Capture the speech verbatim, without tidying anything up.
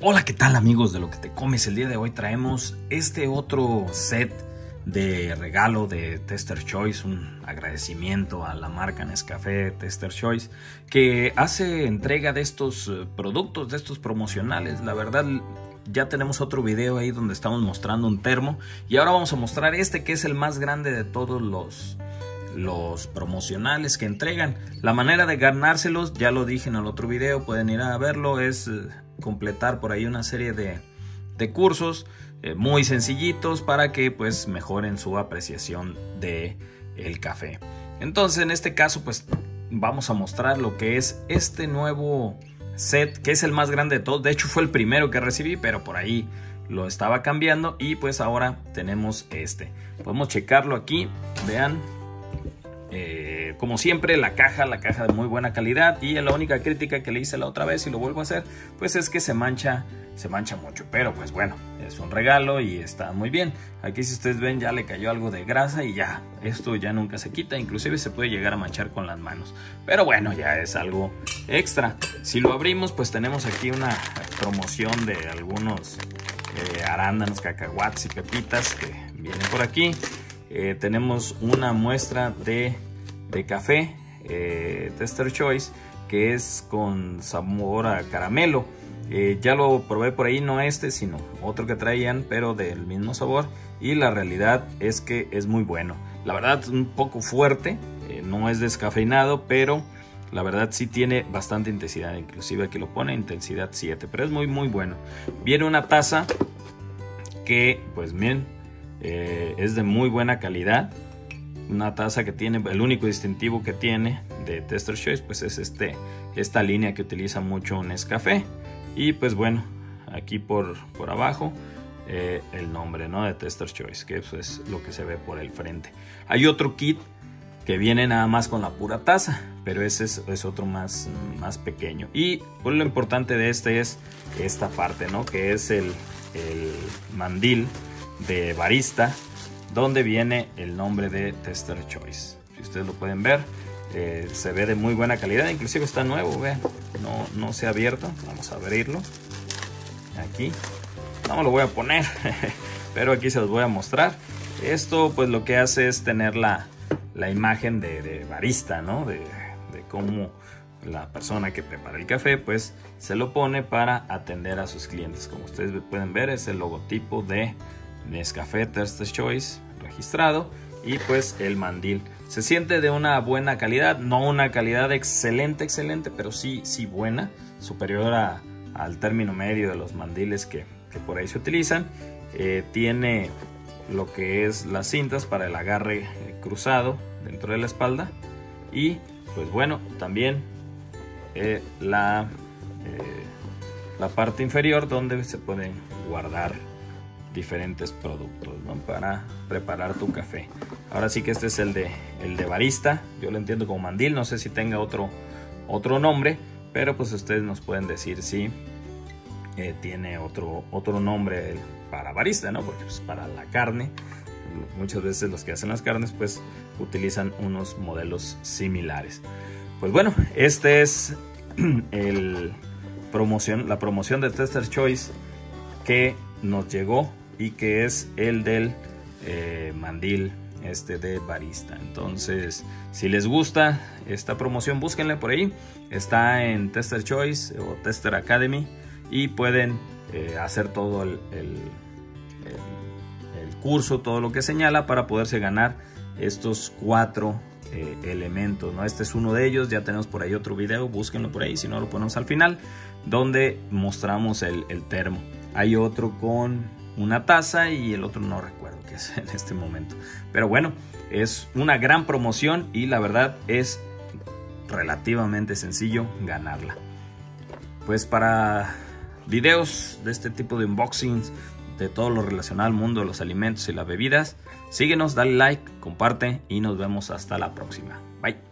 Hola, ¿qué tal amigos de Lo que te comes? El día de hoy traemos este otro set de regalo de Taster's Choice, un agradecimiento a la marca Nescafé Taster's Choice que hace entrega de estos productos, de estos promocionales. La verdad, ya tenemos otro video ahí donde estamos mostrando un termo y ahora vamos a mostrar este que es el más grande de todos los los promocionales que entregan. La manera de ganárselos ya lo dije en el otro video, pueden ir a verlo, es completar por ahí una serie de, de cursos eh, muy sencillitos para que pues mejoren su apreciación de el café. Entonces en este caso pues vamos a mostrar lo que es este nuevo set, que es el más grande de todos. De hecho fue el primero que recibí, pero por ahí lo estaba cambiando y pues ahora tenemos este. Podemos checarlo aquí, vean. Eh, como siempre, la caja, la caja de muy buena calidad, y la única crítica que le hice la otra vez y lo vuelvo a hacer, pues es que se mancha, se mancha mucho, pero pues bueno, es un regalo y está muy bien. Aquí si ustedes ven ya le cayó algo de grasa y ya, esto ya nunca se quita, inclusive se puede llegar a manchar con las manos, pero bueno, ya es algo extra. Si lo abrimos pues tenemos aquí una promoción de algunos eh, arándanos, cacahuates y pepitas que vienen por aquí. Eh, tenemos una muestra de, de café eh, Taster's Choice que es con sabor a caramelo. Eh, ya lo probé por ahí, no este sino otro que traían, pero del mismo sabor, y la realidad es que es muy bueno. La verdad es un poco fuerte, eh, no es descafeinado, pero la verdad sí tiene bastante intensidad, inclusive aquí lo pone intensidad siete, pero es muy muy bueno. Viene una taza que pues bien Eh, es de muy buena calidad, una taza que tiene, el único distintivo que tiene de Taster's Choice pues es este, esta línea que utiliza mucho Nescafé, y pues bueno, aquí por, por abajo eh, el nombre, ¿no?, de Taster's Choice, que eso es lo que se ve por el frente. Hay otro kit que viene nada más con la pura taza, pero ese es, es otro más, más pequeño, y pues lo importante de este es esta parte, ¿no?, que es el, el mandil de barista, donde viene el nombre de Taster's Choice. Si ustedes lo pueden ver, eh, se ve de muy buena calidad, inclusive está nuevo, vean, no, no se ha abierto. Vamos a abrirlo aquí, no lo voy a poner pero aquí se los voy a mostrar. Esto pues lo que hace es tener la, la imagen de, de barista, ¿no?, de, de cómo la persona que prepara el café pues se lo pone para atender a sus clientes. Como ustedes pueden ver, es el logotipo de Nescafé Taster's Choice registrado, y pues el mandil se siente de una buena calidad, no una calidad excelente excelente, pero sí, sí buena, superior a, al término medio de los mandiles que, que por ahí se utilizan. Eh, tiene lo que es las cintas para el agarre eh, cruzado dentro de la espalda, y pues bueno, también eh, la, eh, la parte inferior donde se pueden guardar diferentes productos, ¿no?, para preparar tu café. Ahora sí que este es el de, el de barista, yo lo entiendo como mandil, no sé si tenga otro, otro nombre, pero pues ustedes nos pueden decir si eh, tiene otro, otro nombre para barista, ¿no?, porque pues para la carne, muchas veces los que hacen las carnes pues utilizan unos modelos similares. Pues bueno, este es el promoción, la promoción de Taster's Choice que nos llegó, y que es el del eh, mandil este de barista. Entonces si les gusta esta promoción, búsquenla por ahí, está en Taster's Choice o Taster Academy, y pueden eh, hacer todo el, el, el, el curso, todo lo que señala para poderse ganar estos cuatro eh, elementos, ¿no? Este es uno de ellos, ya tenemos por ahí otro video, búsquenlo por ahí, si no lo ponemos al final, donde mostramos el, el termo. Hay otro con una taza y el otro no recuerdo qué es en este momento, pero bueno, es una gran promoción y la verdad es relativamente sencillo ganarla. Pues para videos de este tipo de unboxings, de todo lo relacionado al mundo de los alimentos y las bebidas, síguenos, dale like, comparte y nos vemos hasta la próxima. Bye.